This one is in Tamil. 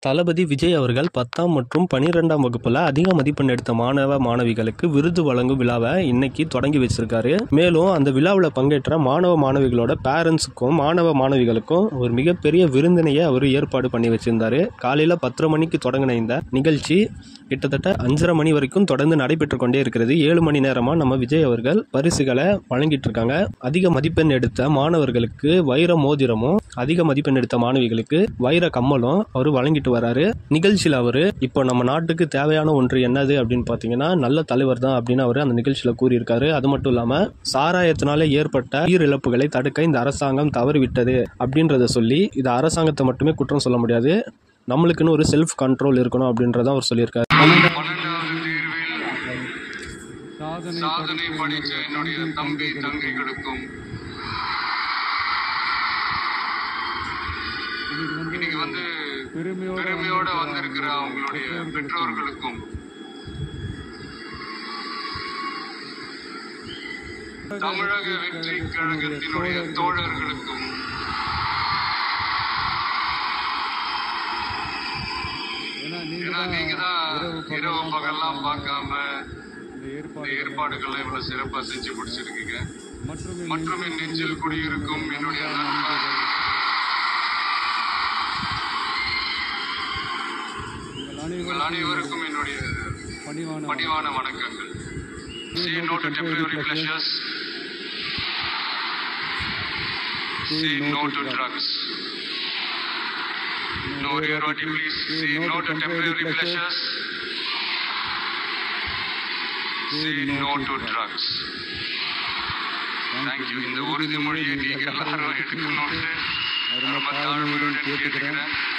தளபதி விஜய் அவர்கள் 10ஆம் மற்றும் 12ஆம் வகுப்புல அதிக மதிப்பெண் எடுத்த மாணவ மாணவிகளுக்கு விருது வழங்கும் விழாவை இன்னைக்கு தொடங்கி வச்சிருக்காரு. மேலும் அந்த விழாவில் பங்கேற்ற மாணவ மாணவிகளோட பேரண்ட்ஸுக்கும் மாணவ மாணவிகளுக்கும் ஒரு மிகப்பெரிய விருந்தினையை அவர் ஏற்பாடு பண்ணி வச்சிருந்தாரு. காலையில 10:30 மணிக்கு தொடங்கின இந்த நிகழ்ச்சி கிட்டத்தட்ட 5:30 மணி வரைக்கும் தொடர்ந்து நடைபெற்று கொண்டே இருக்கிறது. 7 மணி நேரமா நம்ம விஜய் அவர்கள் பரிசுகளை வழங்கிட்டு இருக்காங்க. அதிக மதிப்பெண் எடுத்த மாணவர்களுக்கு வைர மோதிரமும், அதிக மதிப்பெண் எடுத்த மாணவிகளுக்கு வைர கம்மலும் அவர் வழங்கிட்டு வராரு. நிகழ்ச்சியில் அவரு இப்போ நம்ம நாட்டுக்கு தேவையான ஒன்று என்னது அப்படின்னு பாத்தீங்கன்னா நல்ல தலைவர் தான் அப்படின்னு அவரு அந்த நிகழ்ச்சியில கூறியிருக்காரு. அது மட்டும் இல்லாம சாராயத்தினால ஏற்பட்ட உயிரிழப்புகளை தடுக்க இந்த அரசாங்கம் தவறிவிட்டது அப்படின்றத சொல்லி இது அரசாங்கத்தை மட்டுமே குற்றம் சொல்ல முடியாது, நம்மளுக்குன்னு ஒரு செல்ஃப் கண்ட்ரோல் இருக்கணும் அப்படின்றத அவர் சொல்லியிருக்காரு. சாதனை படித்த என்னுடைய தம்பி தங்கைகளுக்கும் இன்னைக்கு வந்து பெருமையோட வந்திருக்கிற அவங்களுடைய பெற்றோர்களுக்கும் தமிழக வெற்றி கழகத்தினுடைய தோழர்களுக்கும் நீங்க தான் இரவு பகல்லாம் பார்க்காம இந்த ஏற்பாடுகளை இவ்வளவு சிறப்பா செஞ்சு முடிச்சிருக்கீங்க. மற்றும் என் நெஞ்சில் குடியிருக்கும் என்னுடைய நண்பர் உங்கள் அனைவருக்கும் என்னுடைய பணிவான வணக்கங்கள். Say no to temporary pleasures. Say no to drugs. No, everybody please say no to temporary pleasures. Say no to drugs. Thank you. இந்த உறுதிமொழியை நீங்க எல்லாரும் எடுக்கணும்னு ரொம்ப தாழ்மையுடன் கேட்டுக்கிறேன்.